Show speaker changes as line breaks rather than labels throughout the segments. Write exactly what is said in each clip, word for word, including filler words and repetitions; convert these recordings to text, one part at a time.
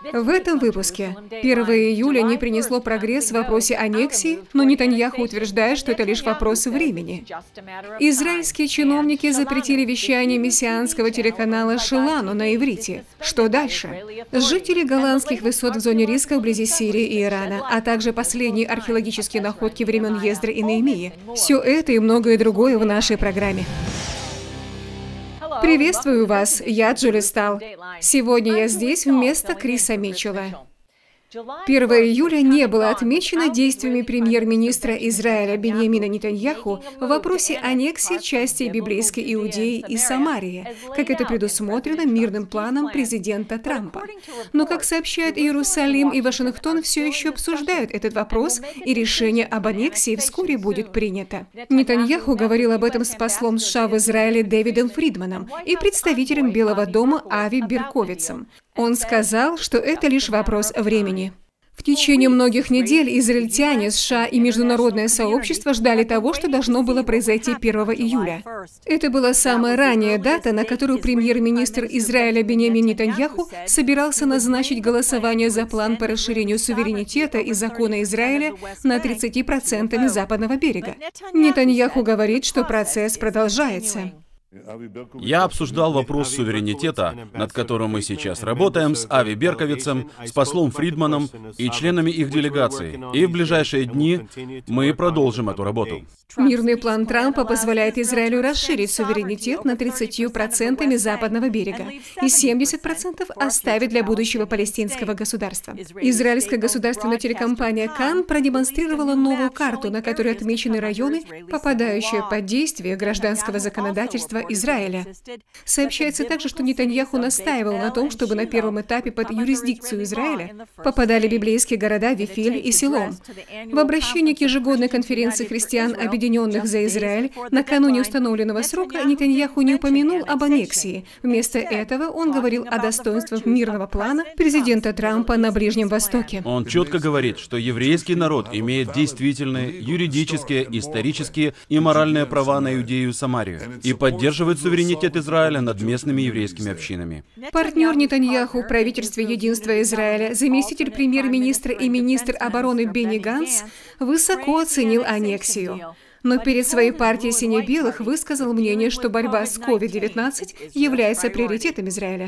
В этом выпуске первое июля не принесло прогресс в вопросе аннексии, но Нетаньяху утверждает, что это лишь вопрос времени. Израильские чиновники запретили вещание мессианского телеканала «Шелану» на иврите. Что дальше? Жители голландских высот в зоне риска вблизи Сирии и Ирана, а также последние археологические находки времен Ездры и Неемии. Все это и многое другое в нашей программе. Приветствую вас, я Джули Стал. Сегодня я здесь вместо Криса Митчелла. первое июля не было отмечено действиями премьер-министра Израиля Биньямина Нетаньяху в вопросе аннексии части библейской Иудеи и Самарии, как это предусмотрено мирным планом президента Трампа. Но, как сообщают Иерусалим и Вашингтон, все еще обсуждают этот вопрос, и решение об аннексии вскоре будет принято. Нетаньяху говорил об этом с послом США в Израиле Дэвидом Фридманом и представителем Белого дома Ави Берковицем. Он сказал, что это лишь вопрос времени. В течение многих недель израильтяне, США и международное сообщество ждали того, что должно было произойти первого июля. Это была самая ранняя дата, на которую премьер-министр Израиля Биньямин Нетаньяху собирался назначить голосование за план по расширению суверенитета и закона Израиля на тридцать процентов западного берега. Нетаньяху говорит, что процесс продолжается.
Я обсуждал вопрос суверенитета, над которым мы сейчас работаем, с Ави Берковицем, с послом Фридманом и членами их делегации. И в ближайшие дни мы продолжим эту работу.
Мирный план Трампа позволяет Израилю расширить суверенитет на тридцать процентов западного берега и семьдесят процентов оставить для будущего палестинского государства. Израильская государственная телекомпания Кан продемонстрировала новую карту, на которой отмечены районы, попадающие под действие гражданского законодательства Израиля. Сообщается также, что Нетаньяху настаивал на том, чтобы на первом этапе под юрисдикцию Израиля попадали библейские города Вифиль и Силом. В обращении к ежегодной конференции христиан, объединенных за Израиль, накануне установленного срока Нетаньяху не упомянул об аннексии. Вместо этого он говорил о достоинствах мирного плана президента Трампа на Ближнем Востоке.
Он четко говорит, что еврейский народ имеет действительные юридические, исторические и моральные права на Иудею и Самарию и поддерживает суверенитет Израиля над местными еврейскими общинами.
Партнер Нетаньяху в правительстве Единства Израиля, заместитель премьер-министра и министр обороны Бенни Ганц, высоко оценил аннексию. Но перед своей партией сине-белых высказал мнение, что борьба с ковид девятнадцать является приоритетом Израиля.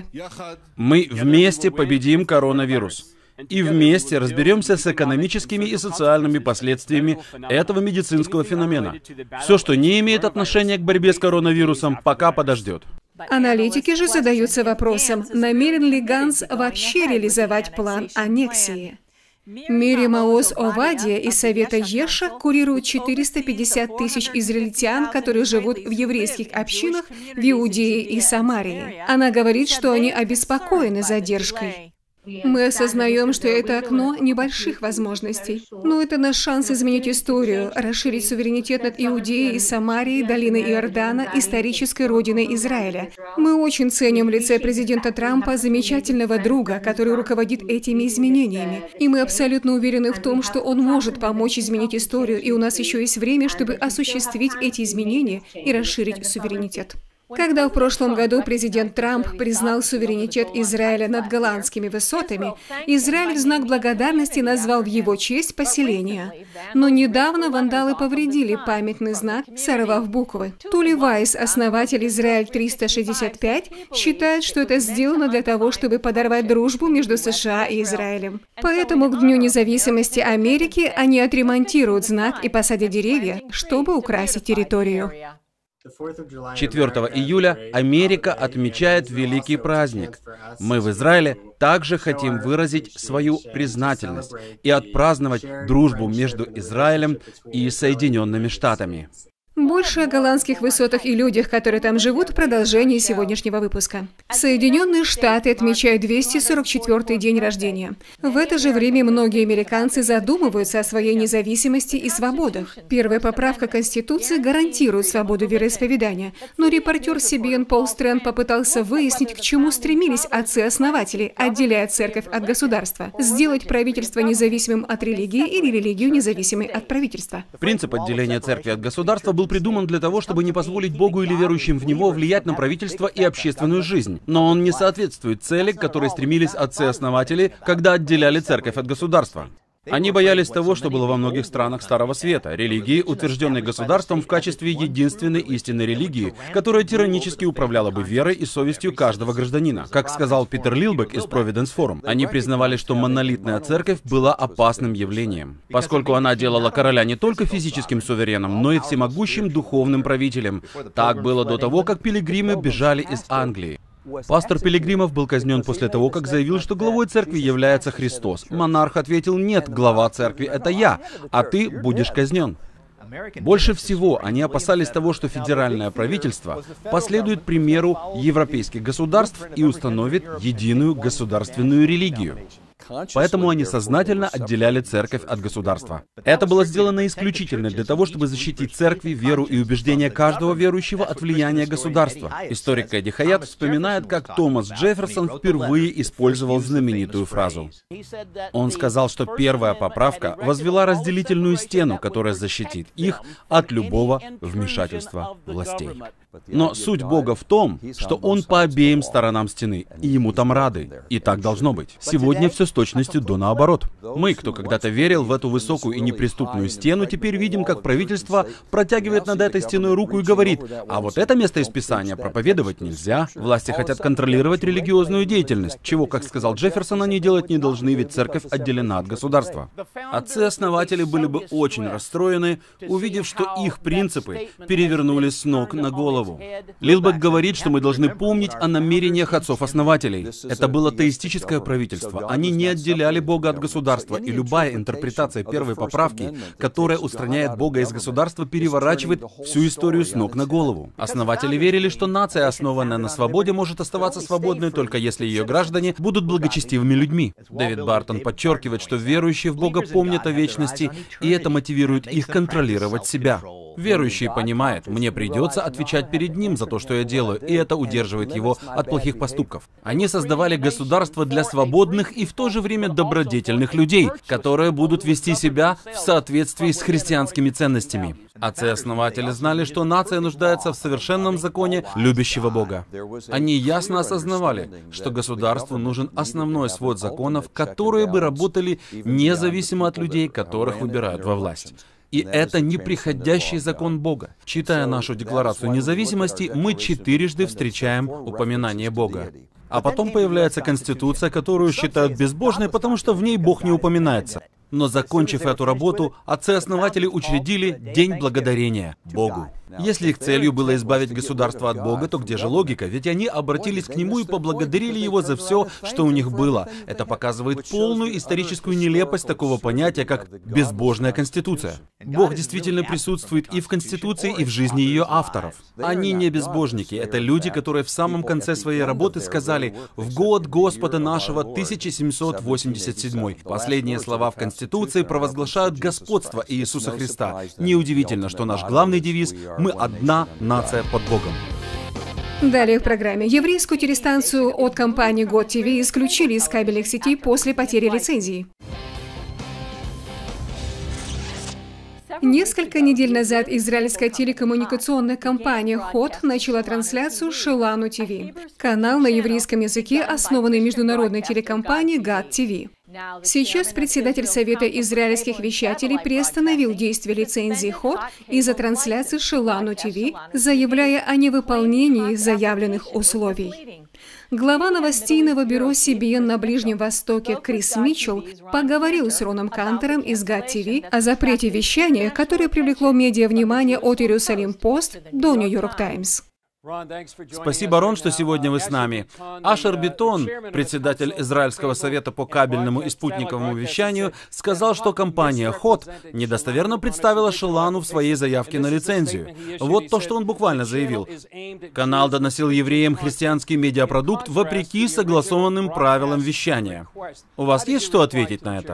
Мы вместе победим коронавирус. И вместе разберемся с экономическими и социальными последствиями этого медицинского феномена. Все, что не имеет отношения к борьбе с коронавирусом, пока подождет.
Аналитики же задаются вопросом, намерен ли Ганц вообще реализовать план аннексии. Мири Маоз Овадия из Совета Еша курирует четыреста пятьдесят тысяч израильтян, которые живут в еврейских общинах в Иудее и Самарии. Она говорит, что они обеспокоены задержкой. Мы осознаем, что это окно небольших возможностей. Но это наш шанс изменить историю, расширить суверенитет над Иудеей и Самарией, долиной Иордана, исторической родиной Израиля. Мы очень ценим в лице президента Трампа замечательного друга, который руководит этими изменениями. И мы абсолютно уверены в том, что он может помочь изменить историю, и у нас еще есть время, чтобы осуществить эти изменения и расширить суверенитет. Когда в прошлом году президент Трамп признал суверенитет Израиля над голландскими высотами, Израиль в знак благодарности назвал в его честь поселение. Но недавно вандалы повредили памятный знак, сорвав буквы. Тули Вайс, основатель Израиль триста шестьдесят пять, считает, что это сделано для того, чтобы подорвать дружбу между США и Израилем. Поэтому к Дню независимости Америки они отремонтируют знак и посадят деревья, чтобы украсить территорию.
четвёртого июля Америка отмечает великий праздник. Мы в Израиле также хотим выразить свою признательность и отпраздновать дружбу между Израилем и Соединенными Штатами.
Больше о голландских высотах и людях, которые там живут, в продолжении сегодняшнего выпуска. Соединенные Штаты отмечают двести сорок четвёртый день рождения. В это же время многие американцы задумываются о своей независимости и свободах. Первая поправка Конституции гарантирует свободу вероисповедания, но репортер си би эн Пол Стрэнд попытался выяснить, к чему стремились отцы-основатели, отделяя церковь от государства, сделать правительство независимым от религии или религию независимой от правительства.
Принцип отделения церкви от государства был был придуман для того, чтобы не позволить Богу или верующим в Него влиять на правительство и общественную жизнь. Но он не соответствует цели, к которой стремились отцы-основатели, когда отделяли церковь от государства. Они боялись того, что было во многих странах Старого Света, религии, утвержденной государством в качестве единственной истинной религии, которая тиранически управляла бы верой и совестью каждого гражданина. Как сказал Питер Лилбек из Providence Forum, они признавали, что монолитная церковь была опасным явлением, поскольку она делала короля не только физическим сувереном, но и всемогущим духовным правителем. Так было до того, как пилигримы бежали из Англии. Пастор Пилигримов был казнен после того, как заявил, что главой церкви является Христос. Монарх ответил: «Нет, глава церкви — это я, а ты будешь казнен». Больше всего они опасались того, что федеральное правительство последует примеру европейских государств и установит единую государственную религию. Поэтому они сознательно отделяли церковь от государства. Это было сделано исключительно для того, чтобы защитить церкви, веру и убеждения каждого верующего от влияния государства. Историк Эдди Хаят вспоминает, как Томас Джефферсон впервые использовал знаменитую фразу. Он сказал, что первая поправка возвела разделительную стену, которая защитит их от любого вмешательства властей. Но суть Бога в том, что Он по обеим сторонам стены, и Ему там рады. И так должно быть. Сегодня все с точностью до наоборот. Мы, кто когда-то верил в эту высокую и неприступную стену, теперь видим, как правительство протягивает над этой стеной руку и говорит: а вот это место из Писания проповедовать нельзя. Власти хотят контролировать религиозную деятельность, чего, как сказал Джефферсон, они делать не должны, ведь церковь отделена от государства. Отцы-основатели были бы очень расстроены, увидев, что их принципы перевернулись с ног на голову. Лилбек говорит, что мы должны помнить о намерениях отцов-основателей. Это было теистическое правительство. Они не отделяли Бога от государства, и любая интерпретация первой поправки, которая устраняет Бога из государства, переворачивает всю историю с ног на голову. Основатели верили, что нация, основанная на свободе, может оставаться свободной только если ее граждане будут благочестивыми людьми. Дэвид Бартон подчеркивает, что верующие в Бога помнят о вечности, и это мотивирует их контролировать себя. Верующий понимает: мне придется отвечать перед Ним за то, что я делаю, и это удерживает его от плохих поступков. Они создавали государство для свободных и в то же время добродетельных людей, которые будут вести себя в соответствии с христианскими ценностями. Отцы-основатели знали, что нация нуждается в совершенном законе любящего Бога. Они ясно осознавали, что государству нужен основной свод законов, которые бы работали независимо от людей, которых выбирают во власть. И это неприходящий закон Бога. Читая нашу Декларацию независимости, мы четырежды встречаем упоминание Бога. А потом появляется Конституция, которую считают безбожной, потому что в ней Бог не упоминается. Но, закончив эту работу, отцы-основатели учредили День Благодарения Богу. Если их целью было избавить государство от Бога, то где же логика? Ведь они обратились к Нему и поблагодарили Его за все, что у них было. Это показывает полную историческую нелепость такого понятия, как безбожная Конституция. Бог действительно присутствует и в Конституции, и в жизни ее авторов. Они не безбожники. Это люди, которые в самом конце своей работы сказали: «В год Господа нашего тысяча семьсот восемьдесят седьмой». Последние слова в Конституции провозглашают господство Иисуса Христа. Неудивительно, что наш главный девиз — «Мы одна нация под Богом».
Далее в программе. Еврейскую телестанцию от компании God ти ви исключили из кабельных сетей после потери лицензии. Несколько недель назад израильская телекоммуникационная компания хот начала трансляцию Шелану ти ви, канал на еврейском языке, основанный международной телекомпанией God ти ви. Сейчас председатель Совета израильских вещателей приостановил действие лицензии хот из-за трансляции Шелану ти ви, заявляя о невыполнении заявленных условий. Глава новостейного бюро си би эн на Ближнем Востоке Крис Митчелл поговорил с Роном Кантором из God ти ви о запрете вещания, которое привлекло медиа внимание от Иерусалим Пост до Нью-Йорк Таймс.
Спасибо, Рон, что сегодня вы с нами. Ашер Битон, председатель Израильского совета по кабельному и спутниковому вещанию, сказал, что компания хот недостоверно представила Шелану в своей заявке на лицензию. Вот то, что он буквально заявил. Канал доносил евреям христианский медиапродукт вопреки согласованным правилам вещания. У вас есть что ответить на это?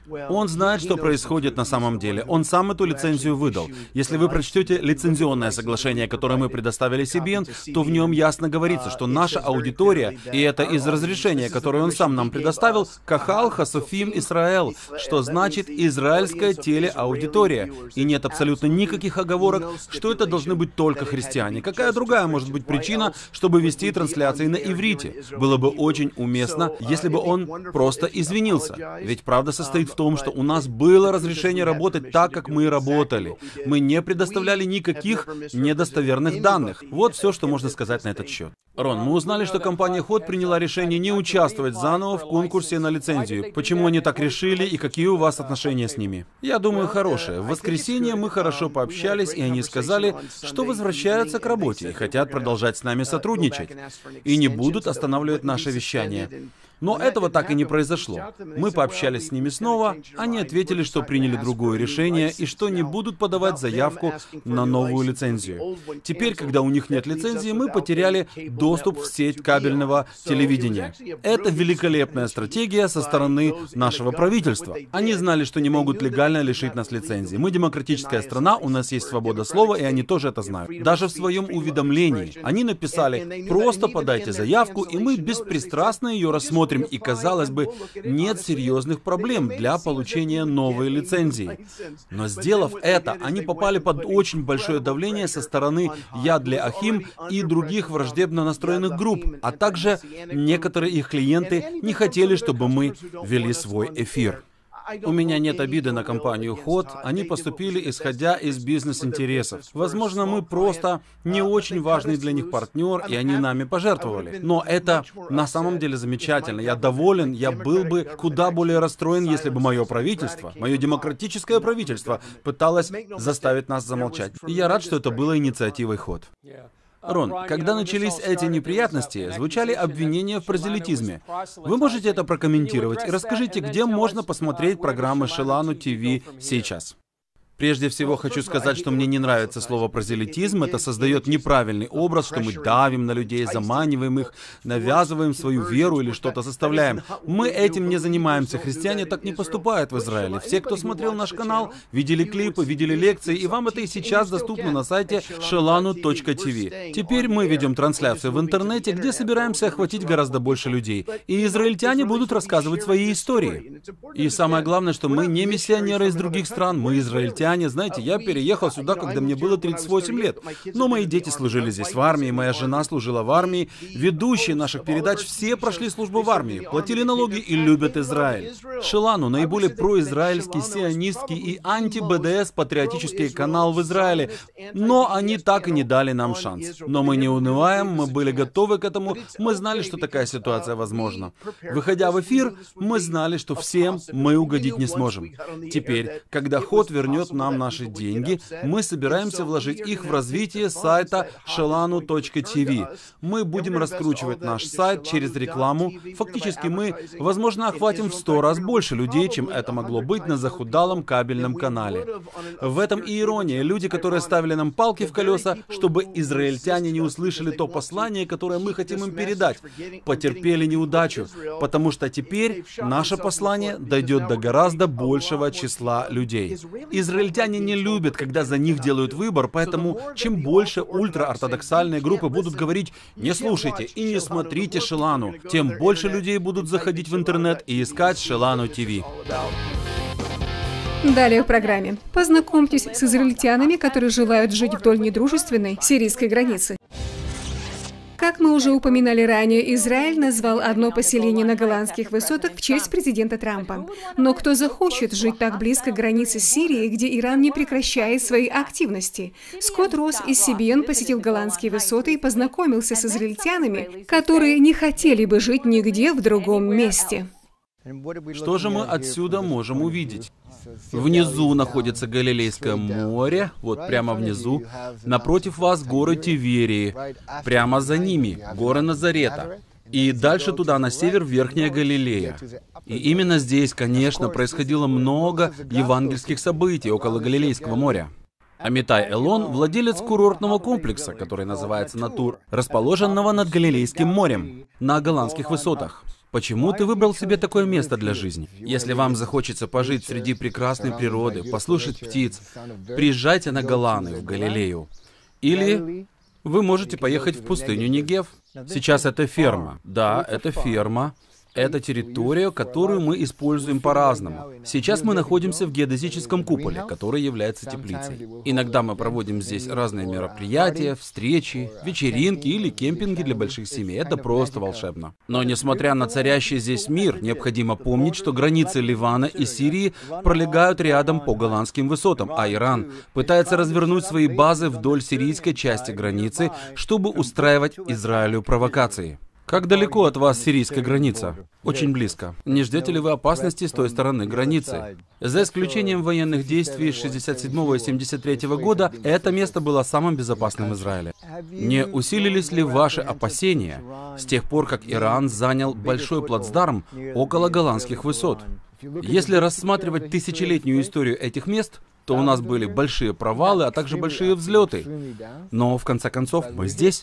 Он знает, что происходит на самом деле. Он сам эту лицензию выдал. Если вы прочтете лицензионное соглашение, которое мы предоставили си би эн, то в нем ясно говорится, что наша аудитория, и это из разрешения, которое он сам нам предоставил, Кахал Хасофим Исраэл, что значит израильская телеаудитория. И нет абсолютно никаких оговорок, что это должны быть только христиане. Какая другая может быть причина, чтобы вести трансляции на иврите? Было бы очень уместно, если бы он просто извинился. Ведь правда состоит в том, что у нас было разрешение работать так, как мы работали. Мы не предоставляли никаких недостоверных данных. Вот все, что можно сказать на этот счет. Рон, мы узнали, что компания Ход приняла решение не участвовать заново в конкурсе на лицензию. Почему они так решили и какие у вас отношения с ними? Я думаю, хорошие. В воскресенье мы хорошо пообщались, и они сказали, что возвращаются к работе и хотят продолжать с нами сотрудничать. И не будут останавливать наше вещание. Но этого так и не произошло. Мы пообщались с ними снова, они ответили, что приняли другое решение и что не будут подавать заявку на новую лицензию. Теперь, когда у них нет лицензии, мы потеряли доступ в сеть кабельного телевидения. Это великолепная стратегия со стороны нашего правительства. Они знали, что не могут легально лишить нас лицензии. Мы демократическая страна, у нас есть свобода слова, и они тоже это знают. Даже в своем уведомлении они написали: просто подайте заявку, и мы беспристрастно ее рассмотрим. И, казалось бы, нет серьезных проблем для получения новой лицензии. Но сделав это, они попали под очень большое давление со стороны Яд Леахим и других враждебно настроенных групп, а также некоторые их клиенты не хотели, чтобы мы вели свой эфир. У меня нет обиды на компанию Ход, они поступили исходя из бизнес-интересов. Возможно, мы просто не очень важный для них партнер, и они нами пожертвовали. Но это на самом деле замечательно. Я доволен, я был бы куда более расстроен, если бы мое правительство, мое демократическое правительство, пыталось заставить нас замолчать. И я рад, что это было инициативой Ход. Рон, когда начались эти неприятности, звучали обвинения в прозелитизме. Вы можете это прокомментировать и расскажите, где можно посмотреть программы Шелану ТВ сейчас? Прежде всего, хочу сказать, что мне не нравится слово «прозелитизм». Это создает неправильный образ, что мы давим на людей, заманиваем их, навязываем свою веру или что-то заставляем. Мы этим не занимаемся. Христиане так не поступают в Израиле. Все, кто смотрел наш канал, видели клипы, видели лекции, и вам это и сейчас доступно на сайте шелану точка ти ви. Теперь мы ведем трансляцию в интернете, где собираемся охватить гораздо больше людей. И израильтяне будут рассказывать свои истории. И самое главное, что мы не миссионеры из других стран, мы израильтяне. Знаете, я переехал сюда, когда мне было тридцать восемь лет. Но мои дети служили здесь в армии, моя жена служила в армии. Ведущие наших передач все прошли службу в армии, платили налоги и любят Израиль. Шелану — наиболее произраильский, сионистский и анти-бэ дэ эс патриотический канал в Израиле. Но они так и не дали нам шанс. Но мы не унываем, мы были готовы к этому, мы знали, что такая ситуация возможна. Выходя в эфир, мы знали, что всем мы угодить не сможем. Теперь, когда Ход вернет нам наши деньги, мы собираемся вложить их в развитие сайта шелану точка ти ви. Мы будем раскручивать наш сайт через рекламу. Фактически мы, возможно, охватим в сто раз больше людей, чем это могло быть на захудалом кабельном канале. В этом и ирония. Люди, которые ставили нам палки в колеса, чтобы израильтяне не услышали то послание, которое мы хотим им передать, потерпели неудачу, потому что теперь наше послание дойдет до гораздо большего числа людей. Израильтяне не любят, когда за них делают выбор, поэтому чем больше ультраортодоксальные группы будут говорить «не слушайте и не смотрите Шелану», тем больше людей будут заходить в интернет и искать Шелану ТВ.
Далее в программе. Познакомьтесь с израильтянами, которые желают жить вдоль недружественной сирийской границы. Как мы уже упоминали ранее, Израиль назвал одно поселение на Голландских высотах в честь президента Трампа. Но кто захочет жить так близко к границе с Сирией, где Иран не прекращает свои активности? Скотт Росс из си би эн посетил Голландские высоты и познакомился с израильтянами, которые не хотели бы жить нигде в другом месте.
Что же мы отсюда можем увидеть? Внизу находится Галилейское море, вот прямо внизу. Напротив вас горы Тиверии, прямо за ними горы Назарета. И дальше туда, на север, Верхняя Галилея. И именно здесь, конечно, происходило много евангельских событий около Галилейского моря. Амитай Элон – владелец курортного комплекса, который называется Натур, расположенного над Галилейским морем, на голландских высотах. Почему ты выбрал себе такое место для жизни? Если вам захочется пожить среди прекрасной природы, послушать птиц, приезжайте на Голаны, в Галилею. Или вы можете поехать в пустыню Негев. Сейчас это ферма. Да, это ферма. Это территория, которую мы используем по-разному. Сейчас мы находимся в геодезическом куполе, который является теплицей. Иногда мы проводим здесь разные мероприятия, встречи, вечеринки или кемпинги для больших семей. Это просто волшебно. Но несмотря на царящий здесь мир, необходимо помнить, что границы Ливана и Сирии пролегают рядом по Голанским высотам, а Иран пытается развернуть свои базы вдоль сирийской части границы, чтобы устраивать Израилю провокации. Как далеко от вас сирийская граница? Очень близко. Не ждете ли вы опасности с той стороны границы? За исключением военных действий шестьдесят седьмого и семьдесят третьего года, это место было самым безопасным в Израиле. Не усилились ли ваши опасения с тех пор, как Иран занял большой плацдарм около Голанских высот? Если рассматривать тысячелетнюю историю этих мест, то у нас были большие провалы, а также большие взлеты. Но, в конце концов, мы здесь.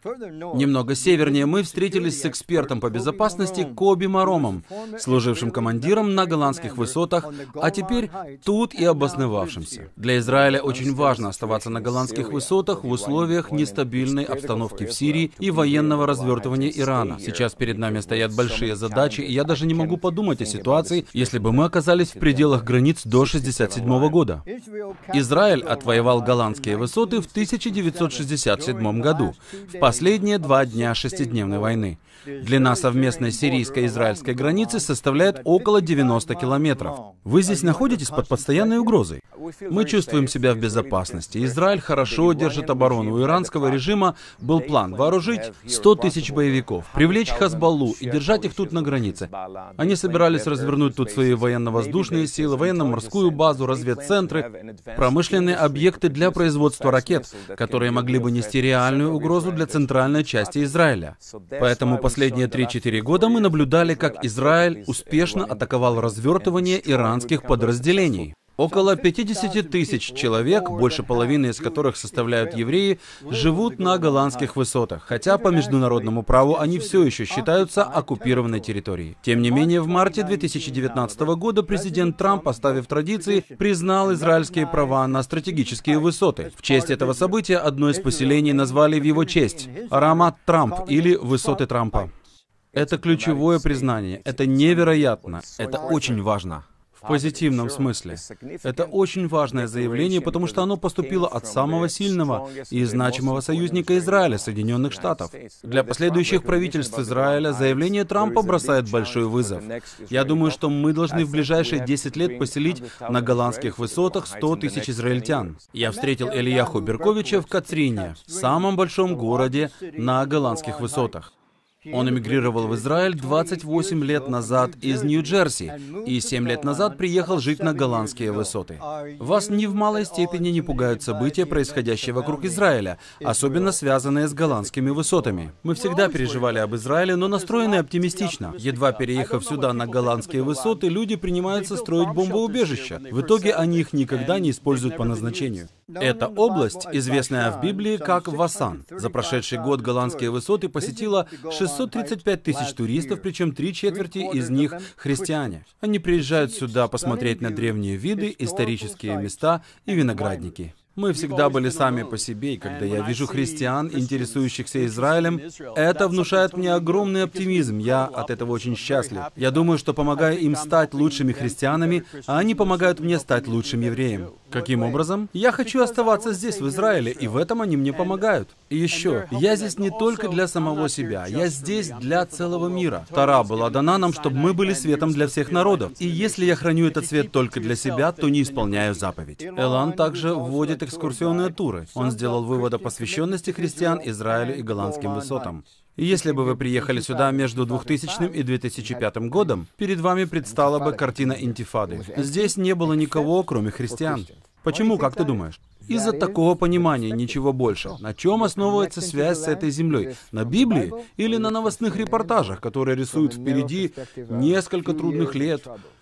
Немного севернее мы встретились с экспертом по безопасности Коби Маромом, служившим командиром на Голанских высотах, а теперь тут и обосновавшимся. Для Израиля очень важно оставаться на Голанских высотах в условиях нестабильной обстановки в Сирии и военного развертывания Ирана. Сейчас перед нами стоят большие задачи, и я даже не могу подумать о ситуации, если бы мы оказались в пределах границ до шестьдесят седьмого года. Израиль отвоевал Голанские высоты в тысяча девятьсот шестьдесят седьмом году, в последние два дня шестидневной войны. Длина совместной сирийско-израильской границы составляет около девяноста километров. Вы здесь находитесь под постоянной угрозой. Мы чувствуем себя в безопасности. Израиль хорошо держит оборону. У иранского режима был план вооружить сто тысяч боевиков, привлечь Хазбаллу и держать их тут на границе. Они собирались развернуть тут свои военно-воздушные силы, военно-морскую базу, разведцентры, промышленные объекты для производства ракет, которые могли бы нести реальную угрозу для центральной части Израиля. Поэтому последние три-четыре года мы наблюдали, как Израиль успешно атаковал развертывание иранских подразделений. Около пятидесяти тысяч человек, больше половины из которых составляют евреи, живут на Голанских высотах, хотя по международному праву они все еще считаются оккупированной территорией. Тем не менее, в марте две тысячи девятнадцатого года президент Трамп, поставив традиции, признал израильские права на стратегические высоты. В честь этого события одно из поселений назвали в его честь – Рамат Трамп или Высоты Трампа. Это ключевое признание, это невероятно, это очень важно. В позитивном смысле. Это очень важное заявление, потому что оно поступило от самого сильного и значимого союзника Израиля, Соединенных Штатов. Для последующих правительств Израиля заявление Трампа бросает большой вызов. Я думаю, что мы должны в ближайшие десять лет поселить на Голанских высотах сто тысяч израильтян. Я встретил Элияху Берковича в Катрине, самом большом городе на Голанских высотах. Он эмигрировал в Израиль двадцать восемь лет назад из Нью-Джерси и семь лет назад приехал жить на Голанские высоты. Вас ни в малой степени не пугают события, происходящие вокруг Израиля, особенно связанные с Голанскими высотами. Мы всегда переживали об Израиле, но настроены оптимистично. Едва переехав сюда на Голанские высоты, люди принимаются строить бомбоубежища. В итоге они их никогда не используют по назначению. Эта область, известная в Библии как Васан. За прошедший год Голанские высоты посетила шестьсот тридцать пять тысяч туристов, причем три четверти из них христиане. Они приезжают сюда посмотреть на древние виды, исторические места и виноградники. Мы всегда были сами по себе, и когда я вижу христиан, интересующихся Израилем, это внушает мне огромный оптимизм. Я от этого очень счастлив. Я думаю, что помогаю им стать лучшими христианами, а они помогают мне стать лучшим евреем. Каким образом? Я хочу оставаться здесь, в Израиле, и в этом они мне помогают. И еще, я здесь не только для самого себя, я здесь для целого мира. Тора была дана нам, чтобы мы были светом для всех народов. И если я храню этот свет только для себя, то не исполняю заповедь. Элан также вводит экскурсионные туры. Он сделал вывод о посвященности христиан Израилю и Голанским высотам. И если бы вы приехали сюда между двухтысячным и две тысячи пятым годом, перед вами предстала бы картина интифады. Здесь не было никого, кроме христиан. Почему, как ты думаешь? Из-за такого понимания, ничего больше. На чем основывается связь с этой землей? На Библии или на новостных репортажах, которые рисуют впереди несколько трудных лет?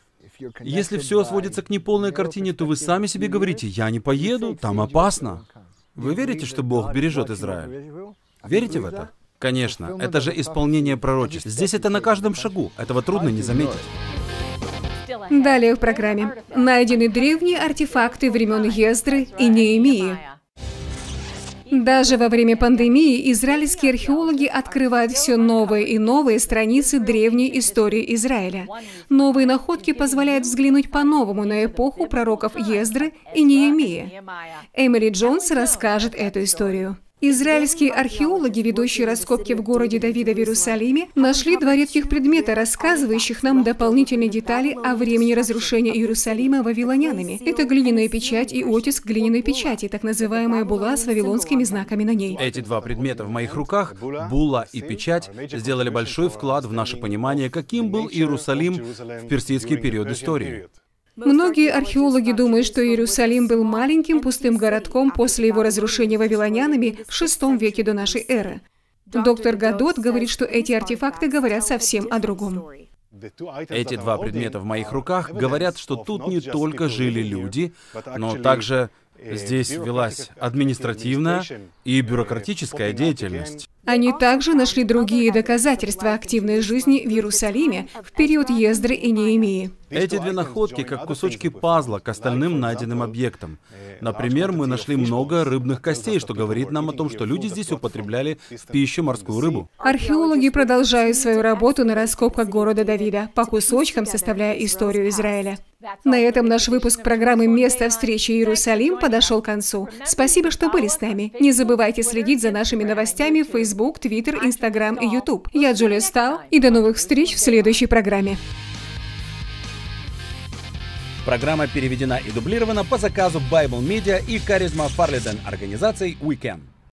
Если все сводится к неполной картине, то вы сами себе говорите: «Я не поеду, там опасно». Вы верите, что Бог бережет Израиль? Верите в это? Конечно, это же исполнение пророчеств. Здесь это на каждом шагу. Этого трудно не заметить.
Далее в программе. Найдены древние артефакты времен Ездры и Неемии. Даже во время пандемии израильские археологи открывают все новые и новые страницы древней истории Израиля. Новые находки позволяют взглянуть по-новому на эпоху пророков Ездры и Неемии. Эмили Джонс расскажет эту историю. Израильские археологи, ведущие раскопки в городе Давида в Иерусалиме, нашли два редких предмета, рассказывающих нам дополнительные детали о времени разрушения Иерусалима вавилонянами. Это глиняная печать и оттиск глиняной печати, так называемая була с вавилонскими знаками на ней.
Эти два предмета в моих руках, була и печать, сделали большой вклад в наше понимание, каким был Иерусалим в персидский период истории.
Многие археологи думают, что Иерусалим был маленьким пустым городком после его разрушения вавилонянами в шестом веке до нашей эры. Доктор Гадот говорит, что эти артефакты говорят совсем о другом.
Эти два предмета в моих руках говорят, что тут не только жили люди, но также здесь велась административная и бюрократическая деятельность.
Они также нашли другие доказательства активной жизни в Иерусалиме в период Ездры и Неемии.
Эти две находки как кусочки пазла к остальным найденным объектам. Например, мы нашли много рыбных костей, что говорит нам о том, что люди здесь употребляли в пищу морскую рыбу.
Археологи продолжают свою работу на раскопках города Давида, по кусочкам составляя историю Израиля. На этом наш выпуск программы «Место встречи Иерусалим» подошел к концу. Спасибо, что были с нами. Не забывайте следить за нашими новостями в Facebook, Twitter, Instagram и YouTube. Я Джулия Стал, и до новых встреч в следующей программе.
Программа переведена и дублирована по заказу Bible Media и Charisma Farleden организаций We Can.